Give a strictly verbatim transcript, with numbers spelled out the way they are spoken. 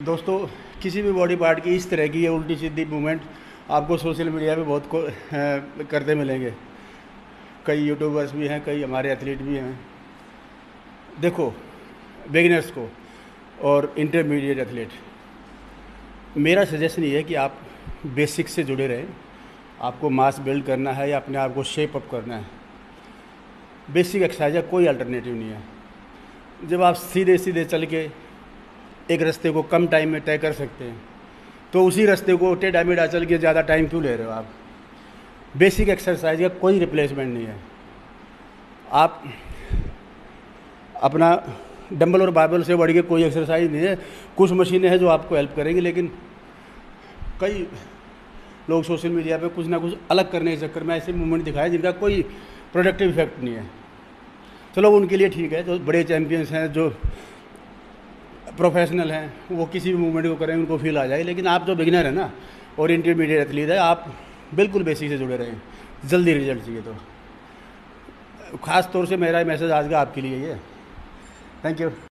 दोस्तों, किसी भी बॉडी पार्ट की इस तरह की ये उल्टी सीधी मूवमेंट आपको सोशल मीडिया पे बहुत को अ, करते मिलेंगे। कई यूट्यूबर्स भी हैं, कई हमारे एथलीट भी हैं। देखो, बिगिनर्स को और इंटरमीडिएट एथलीट, मेरा सजेशन ये है कि आप बेसिक से जुड़े रहें। आपको मास बिल्ड करना है या अपने आप को शेप अप करना है, बेसिक एक्सरसाइज है, कोई अल्टरनेटिव नहीं है। जब आप सीधे सीधे चल के एक रास्ते को कम टाइम में तय कर सकते हैं, तो उसी रास्ते को टेढ़ा मेढ़ा चल के ज़्यादा टाइम क्यों ले रहे हो आप? बेसिक एक्सरसाइज का कोई रिप्लेसमेंट नहीं है। आप अपना डंबल और बारबेल से बढ़ के कोई एक्सरसाइज नहीं है। कुछ मशीनें हैं जो आपको हेल्प करेंगी, लेकिन कई लोग सोशल मीडिया पे कुछ ना कुछ अलग करने के चक्कर में ऐसे मूवमेंट दिखाए जिनका कोई प्रोडक्टिव इफेक्ट नहीं है। चलो, उनके लिए ठीक है, जो बड़े चैंपियंस हैं, जो प्रोफेशनल हैं, वो किसी भी मूवमेंट को करें उनको फील आ जाए। लेकिन आप जो बिगिनर है ना और इंटरमीडिएट एथलीट है, आप बिल्कुल बेसिक से जुड़े रहें। जल्दी रिजल्ट चाहिए तो ख़ास तौर से मेरा मैसेज आज का आपके लिए ये है। Thank you.